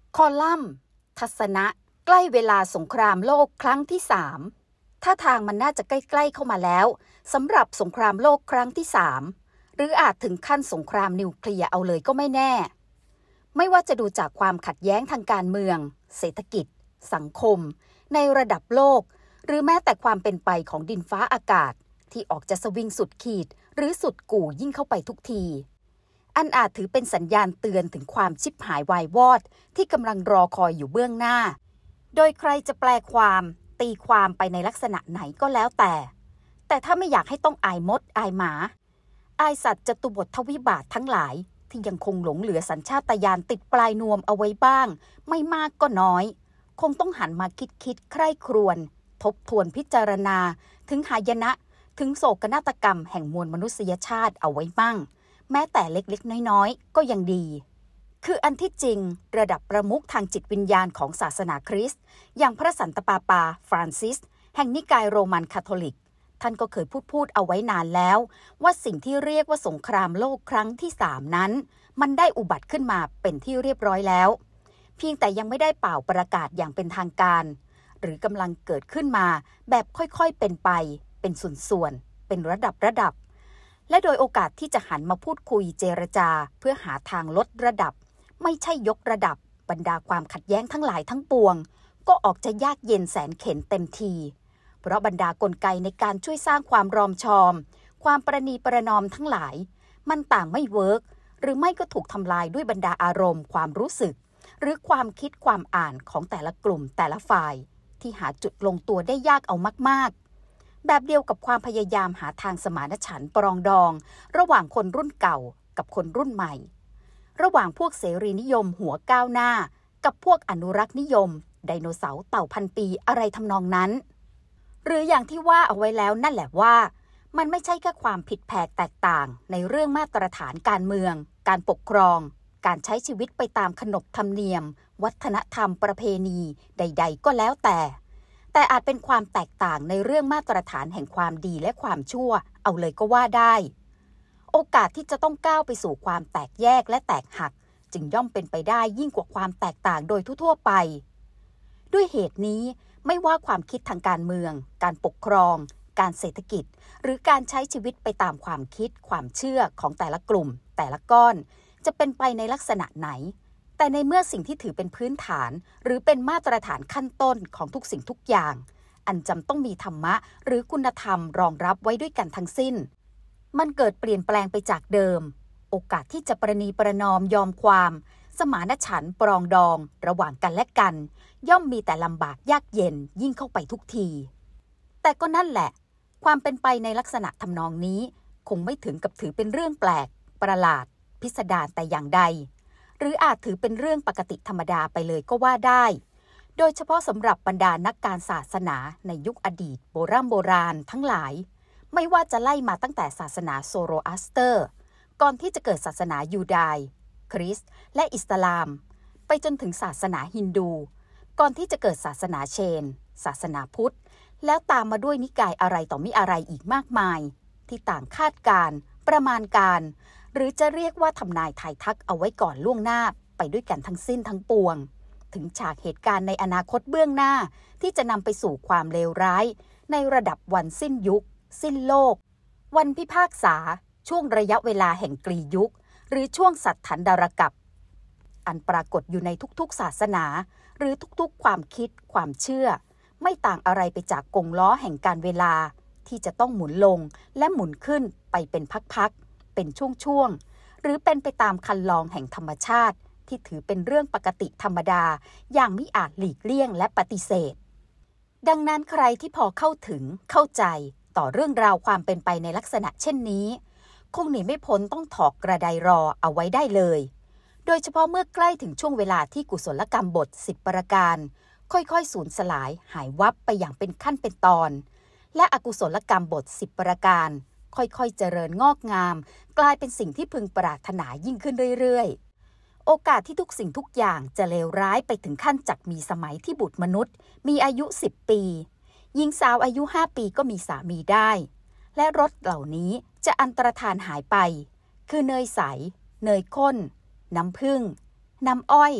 คอลัมน์ทัศนะใกล้เวลาสงครามโลกครั้งที่3ท่าทางมันน่าจะใกล้ๆเข้ามาแล้วสำหรับสงครามโลกครั้งที่3หรืออาจถึงขั้นสงครามนิวเคลียร์เอาเลยก็ไม่แน่ไม่ว่าจะดูจากความขัดแย้งทางการเมืองเศรษฐกิจสังคมในระดับโลกหรือแม้แต่ความเป็นไปของดินฟ้าอากาศที่ออกจะสวิงสุดขีดหรือสุดกู่ยิ่งเข้าไปทุกทีอันอาจถือเป็นสัญญาณเตือนถึงความชิบหายวายวอดที่กำลังรอคอยอยู่เบื้องหน้าโดยใครจะแปลความตีความไปในลักษณะไหนก็แล้วแต่ถ้าไม่อยากให้ต้องอายมดอายหมาอายสัตว์จตุบททวิบาททั้งหลายที่ยังคงหลงเหลือสัญชาตญาณติดปลายนวมเอาไว้บ้างไม่มากก็น้อยคงต้องหันมาคิดใคร่ครวญทบทวนพิจารณาถึงหายนะถึงโศกนาฏกรรมแห่งมวลมนุษยชาติเอาไว้บ้างแม้แต่เล็กๆน้อยๆก็ยังดีคืออันที่จริงระดับประมุขทางจิตวิญญาณของศาสนาคริสต์อย่างพระสันตะปาปาฟรานซิสแห่งนิกายโรมันคาทอลิกท่านก็เคยพูดเอาไว้นานแล้วว่าสิ่งที่เรียกว่าสงครามโลกครั้งที่3นั้นมันได้อุบัติขึ้นมาเป็นที่เรียบร้อยแล้วเพียงแต่ยังไม่ได้เป่าประกาศอย่างเป็นทางการหรือกำลังเกิดขึ้นมาแบบค่อยๆเป็นไปเป็นส่วนๆเป็นระดับและโดยโอกาสที่จะหันมาพูดคุยเจรจาเพื่อหาทางลดระดับไม่ใช่ยกระดับบรรดาความขัดแย้งทั้งหลายทั้งปวงก็ออกจะยากเย็นแสนเข็ญเต็มทีเพราะบรรดากลไกในการช่วยสร้างความรอมชอมความประนีประนอมทั้งหลายมันต่างไม่เวิร์กหรือไม่ก็ถูกทำลายด้วยบรรดาอารมณ์ความรู้สึกหรือความคิดความอ่านของแต่ละกลุ่มแต่ละฝ่ายที่หาจุดลงตัวได้ยากเอามากๆแบบเดียวกับความพยายามหาทางสมานฉันท์ปรองดองระหว่างคนรุ่นเก่ากับคนรุ่นใหม่ระหว่างพวกเสรีนิยมหัวก้าวหน้ากับพวกอนุรักษ์นิยมไดโนเสาร์เต่าพันปีอะไรทำนองนั้นหรืออย่างที่ว่าเอาไว้แล้วนั่นแหละว่ามันไม่ใช่แค่ความผิดแผกแตกต่างในเรื่องมาตรฐานการเมืองการปกครองการใช้ชีวิตไปตามขนบธรรมเนียมวัฒนธรรมประเพณีใดๆก็แล้วแต่อาจเป็นความแตกต่างในเรื่องมาตรฐานแห่งความดีและความชั่วเอาเลยก็ว่าได้โอกาสที่จะต้องก้าวไปสู่ความแตกแยกและแตกหักจึงย่อมเป็นไปได้ยิ่งกว่าความแตกต่างโดยทั่วไปด้วยเหตุนี้ไม่ว่าความคิดทางการเมืองการปกครองการเศรษฐกิจหรือการใช้ชีวิตไปตามความคิดความเชื่อของแต่ละกลุ่มแต่ละก้อนจะเป็นไปในลักษณะไหนแต่ในเมื่อสิ่งที่ถือเป็นพื้นฐานหรือเป็นมาตรฐานขั้นต้นของทุกสิ่งทุกอย่างอันจำต้องมีธรรมะหรือคุณธรรมรองรับไว้ด้วยกันทั้งสิ้นมันเกิดเปลี่ยนแปลงไปจากเดิมโอกาสที่จะประนีประนอมยอมความสมานฉันท์ปรองดองระหว่างกันและกันย่อมมีแต่ลำบากยากเย็นยิ่งเข้าไปทุกทีแต่ก็นั่นแหละความเป็นไปในลักษณะทำนองนี้คงไม่ถึงกับถือเป็นเรื่องแปลกประหลาดพิสดารแต่อย่างใดหรืออาจถือเป็นเรื่องปกติธรรมดาไปเลยก็ว่าได้โดยเฉพาะสำหรับบรรดานักการศาสนาในยุคอดีตโบราณทั้งหลายไม่ว่าจะไล่มาตั้งแต่ศาสนาโซโรอัสเตอร์ก่อนที่จะเกิดศาสนายูดาห์คริสต์และอิสลามไปจนถึงศาสนาฮินดูก่อนที่จะเกิดศาสนาเชนศาสนาพุทธแล้วตามมาด้วยนิกายอะไรต่อมิอะไรอีกมากมายที่ต่างคาดการณ์ประมาณการหรือจะเรียกว่าทำนายทายทักเอาไว้ก่อนล่วงหน้าไปด้วยกันทั้งสิ้นทั้งปวงถึงฉากเหตุการณ์ในอนาคตเบื้องหน้าที่จะนำไปสู่ความเลวร้ายในระดับวันสิ้นยุคสิ้นโลกวันพิพากษาช่วงระยะเวลาแห่งกรียุคหรือช่วงสัตถันดารกัปอันปรากฏอยู่ในทุกๆศาสนาหรือทุกๆความคิดความเชื่อไม่ต่างอะไรไปจากกงล้อแห่งการเวลาที่จะต้องหมุนลงและหมุนขึ้นไปเป็นพักๆเป็นช่วงๆหรือเป็นไปตามคันลองแห่งธรรมชาติที่ถือเป็นเรื่องปกติธรรมดาอย่างมิอาจหลีกเลี่ยงและปฏิเสธดังนั้นใครที่พอเข้าถึงเข้าใจต่อเรื่องราวความเป็นไปในลักษณะเช่นนี้คงหนีไม่พ้นต้องถอกกระไดรอเอาไว้ได้เลยโดยเฉพาะเมื่อใกล้ถึงช่วงเวลาที่กุศลกรรมบท10ประการค่อยๆสูญสลายหายวับไปอย่างเป็นขั้นเป็นตอนและอกุศลกรรมบท10ประการค่อยๆเจริญงอกงามกลายเป็นสิ่งที่พึงปรารถนายิ่งขึ้นเรื่อยๆโอกาสที่ทุกสิ่งทุกอย่างจะเลวร้ายไปถึงขั้นจักมีสมัยที่บุตรมนุษย์มีอายุ10ปีหญิงสาวอายุ5ปีก็มีสามีได้และรสเหล่านี้จะอันตรธานหายไปคือเนยใสเนยข้นน้ำผึ้งน้ำอ้อย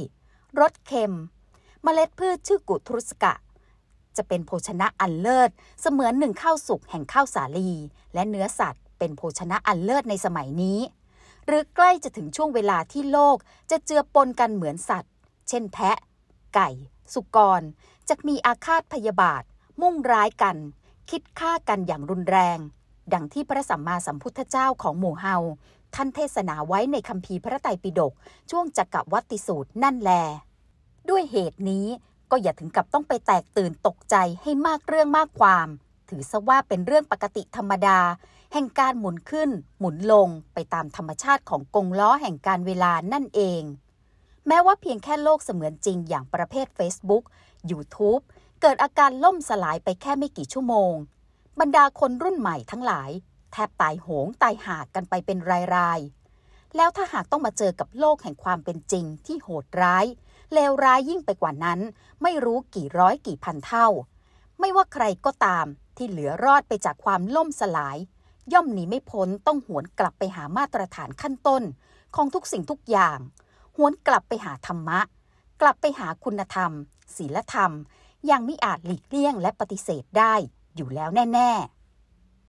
รสเค็มเมล็ดพืชชื่อกุทรุสกะจะเป็นโภชนะอันเลิศเสมือนหนึ่งข้าวสุกแห่งข้าวสาลีและเนื้อสัตว์เป็นโภชนะอันเลิศในสมัยนี้หรือใกล้จะถึงช่วงเวลาที่โลกจะเจือปนกันเหมือนสัตว์เช่นแพะไก่สุกรจะมีอาฆาตพยาบาทมุ่งร้ายกันคิดฆ่ากันอย่างรุนแรงดังที่พระสัมมาสัมพุทธเจ้าของหมู่เฮาท่านเทศนาไว้ในคัมภีร์พระไตรปิฎกช่วงจักรวัตติสูตรนั่นแลด้วยเหตุนี้ก็อย่าถึงกับต้องไปแตกตื่นตกใจให้มากเรื่องมากความถือซะว่าเป็นเรื่องปกติธรรมดาแห่งการหมุนขึ้นหมุนลงไปตามธรรมชาติของกงล้อแห่งการเวลานั่นเองแม้ว่าเพียงแค่โลกเสมือนจริงอย่างประเภท Facebook YouTube เกิดอาการล่มสลายไปแค่ไม่กี่ชั่วโมงบรรดาคนรุ่นใหม่ทั้งหลายแทบตายโหงตายหากกันไปเป็นรายๆแล้วถ้าหากต้องมาเจอกับโลกแห่งความเป็นจริงที่โหดร้ายเลวร้ายยิ่งไปกว่านั้นไม่รู้กี่ร้อยกี่พันเท่าไม่ว่าใครก็ตามที่เหลือรอดไปจากความล่มสลายย่อมหนีไม่พ้นต้องหวนกลับไปหามาตรฐานขั้นต้นของทุกสิ่งทุกอย่างหวนกลับไปหาธรรมะกลับไปหาคุณธรรมศีลธรรมอย่างมิอาจหลีกเลี่ยงและปฏิเสธได้อยู่แล้วแน่ๆ